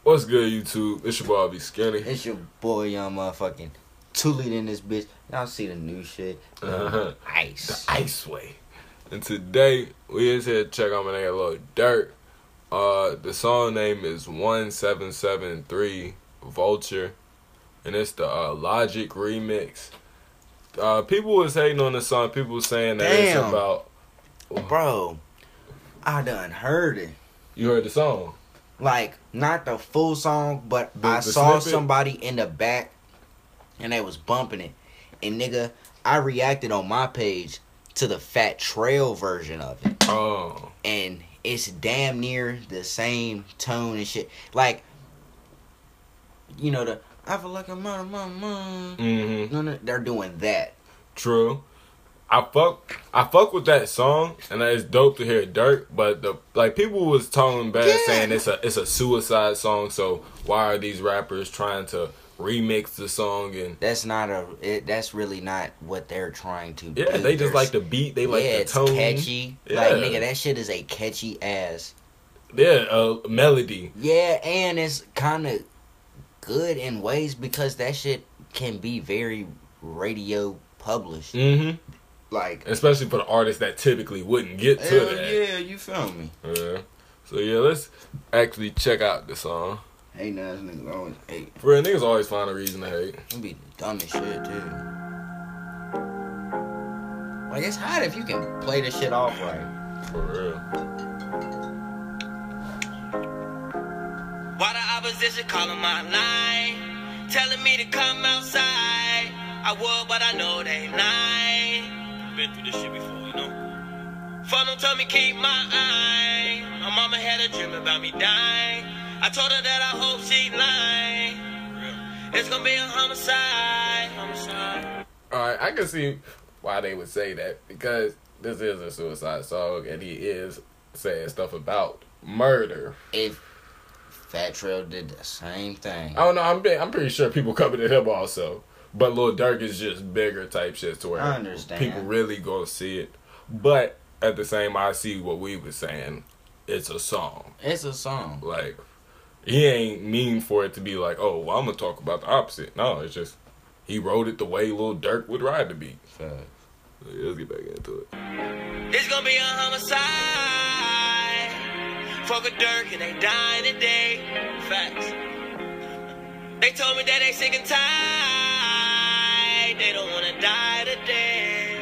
What's good, YouTube? It's your boy, Be Skinny. It's your boy, young motherfucking Tully in this bitch. Y'all see the new shit? Ice. The Ice Way. And today, we is here to check out my nigga Lil Durk. The song name is 1773 Vulture. And it's the Logic remix. People was hating on the song. People was saying that it's about... Bro, I done heard it. You heard the song? Like, not the full song, but I snippet? saw somebody in the back and they was bumping it. And nigga, I reacted on my page to the Fat Trail version of it. Oh. And it's damn near the same tone and shit. Like, you know, I feel like I'm out of my mind. Mm-hmm. They're doing that. True. I fuck with that song, and it's dope to hear Durk. But people was talking bad, saying it's a suicide song. So why are these rappers trying to remix the song? And that's really not what they're trying to do. Yeah, they just like the beat. They like the tone. It's catchy. Yeah. Like nigga, that shit is a catchy ass. Yeah, melody. Yeah, and it's kind of good in ways because that shit can be very radio published. Mm-hmm. Like, especially for the artists that typically wouldn't get to that. Yeah, you feel me? Yeah. So yeah, let's actually check out the song. Hating ass niggas always hate. For real, niggas always find a reason to hate. It be the dumbest shit too. Like, it's hot if you can play this shit off right. For real. Why the opposition calling my line, telling me to come outside? I would, but I know they lying. Been through this shit before, you know. Funnel told me keep my eye. My mama had a dream about me dying. I told her that I hope she lying. It's gonna be a homicide. Alright, I can see why they would say that, because this is a suicide song and he is saying stuff about murder. If Fat Trail did the same thing. I don't know, I'm pretty sure people coming to him also. But Lil Durk is just bigger type shit to where I understand. People really gonna see it. But at the same, I see what we was saying. It's a song. It's a song. Like, he ain't mean for it to be like, oh, well, I'm gonna talk about the opposite. No, it's just he wrote it the way Lil Durk would ride the beat. Facts. So, yeah, let's get back into it. It's gonna be a homicide. Fuck a Durk and they dying today. Facts. They told me that they sick and tired. They don't wanna die today.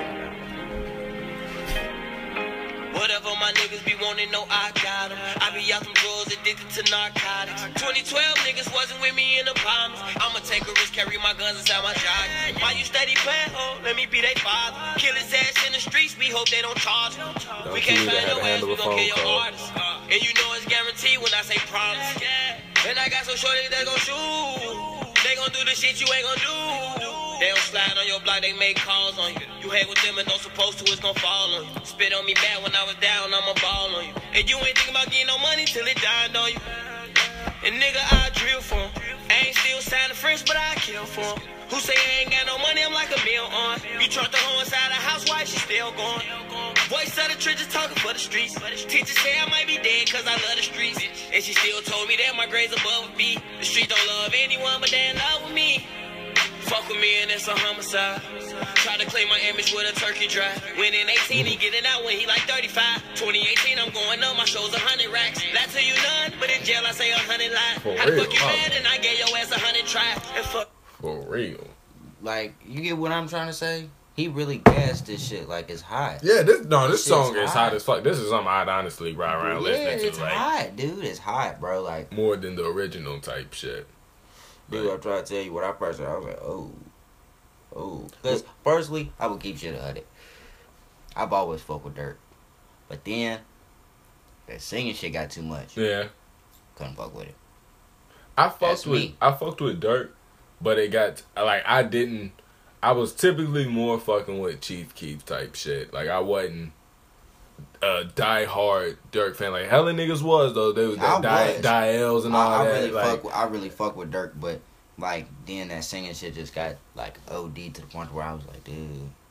Whatever my niggas be wanting, no, I got them. I be out them drugs, addicted to narcotics. 2012 niggas wasn't with me in the bombs. I'ma take a risk, carry my guns inside my joggers. Why you steady playing, ho? Let me be they father. Kill his ass in the streets, we hope they don't charge him. We can't find no ass, we gon' kill your artist. And you know it's guaranteed when I say promise. And I got some shorties that gon' shoot. They gon' do the shit you ain't gon' do. They don't slide on your block, they make calls on you. You hang with them and don't supposed to, it's gon' fall on you. Spit on me bad when I was down, I'ma ball on you. And you ain't thinking about getting no money till it died on you. And nigga, I drill for him. I ain't still signing friends, but I kill for him. Who say I ain't got no money, I'm like a meal on. You trust the hoe inside the housewife, she still going. Voice of the trenches talking for the streets. Teachers say I might be dead cause I love the streets. And she still told me that my grades above a B. The streets don't love anyone, but they in love with me. Fuck with me and it's a homicide. Try to claim my image with a turkey drive. When in 18, he getting out when he like 35. 2018, I'm going up, my show's 100 racks. Lie to you none, but in jail I say 100 lies. How the fuck you mad and I gave your ass 100 tries. And fuck. For real. Like, you get what I'm trying to say? He really gassed this shit like it's hot. Yeah, this song is hot as fuck. This is something I'd honestly ride around listening to. It's hot, dude. It's hot, bro. Like, more than the original type shit. Dude, I'm trying to tell you what I first heard. I was like, oh. Because, personally, I would keep shit 100. I've always fucked with Durk. But then, that singing shit got too much. Yeah. Couldn't fuck with it. I fucked with Durk, but it got, like, I was typically more fucking with Chief Keef type shit. Like, I wasn't a die-hard Durk fan. Like, hella niggas was, though. They was die-Ls and all that. I really fuck with Durk, but, like, then that singing shit just got, like, OD to the point where I was like, dude,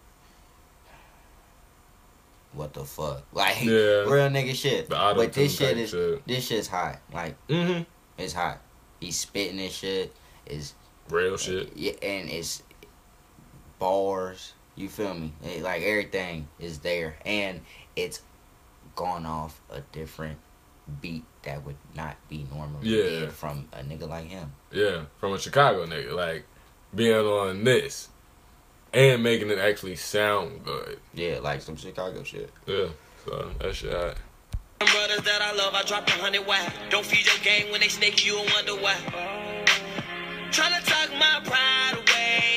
what the fuck? Like, real nigga shit. But this shit's hot. Like, It's hot. He's spitting this shit. It's Real shit. yeah, and it's bars. You feel me? Like everything is there, and it's gone off a different beat that would not be normally Yeah. from a nigga like him. Yeah, from a Chicago nigga. Like, being on this and making it actually sound good. Yeah, like some Chicago shit. Yeah, so that shit hot. Brothers that I love, I dropped 100 wide. Don't feed your game when they snake you and wonder why. Tryna talk my pride away.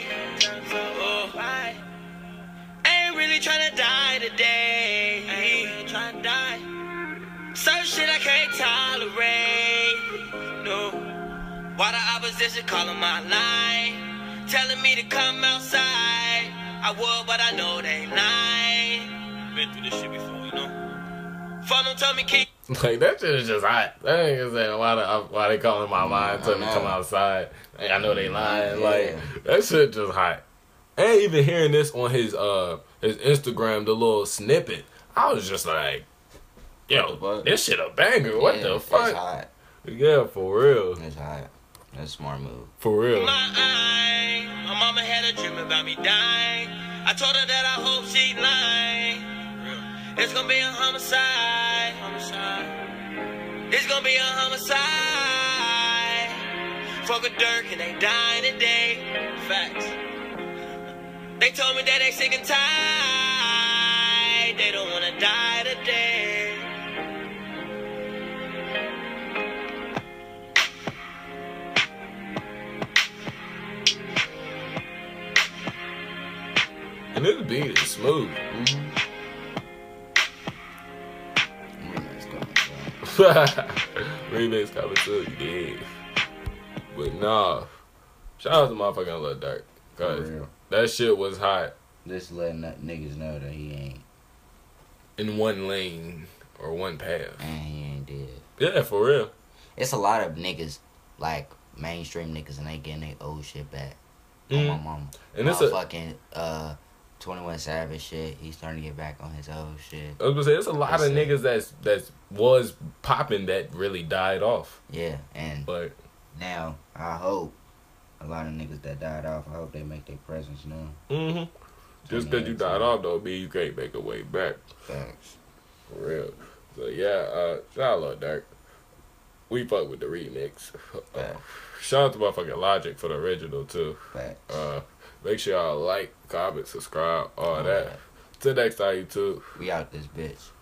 Ain't really tryna die today. Ain't tryna die. Some shit I can't tolerate. No. Why the opposition calling my line? Telling me to come outside. I would, but I know they lying. Been through this shit before, you know. Funnel told me keep. Like, that shit is just hot. That nigga saying, why they calling my line, telling me to come outside. Hey, I know they lying. Yeah. Like, that shit just hot. And even hearing this on his Instagram, the little snippet, I was just like, yo, this shit a banger. What the fuck? It's hot. Yeah, for real. It's hot. That's a smart move. For real. My mama had a dream about me dying. I told her that I hope she lying. It's gonna be a homicide. It's gonna be a homicide. Fuck a Dirk and they dying today. Facts. They told me that they sick and tired. They don't wanna die today. And this beat is smooth. Remix coming too, yeah. But nah, shout out to motherfucking Lil Durk, cause that shit was hot Just letting niggas know that he ain't. in one lane or one path. And he ain't dead. Yeah, for real. It's a lot of niggas, like mainstream niggas, and they getting their old shit back. On my mama. And it's a, fucking 21 Savage shit. He's starting to get back on his old shit. I was gonna say, it's a lot of niggas that was popping that really died off. Yeah, and But now I hope a lot of niggas that died off, I hope they make their presence known. Just cause you died off don't mean you can't make a way back. Facts. For real. So yeah, shout out Lil Durk. We fuck with the remix. Facts. Shout out to motherfucking Logic for the original too. Facts. Make sure y'all like, comment, subscribe, all that. Till next time, YouTube. We out this bitch.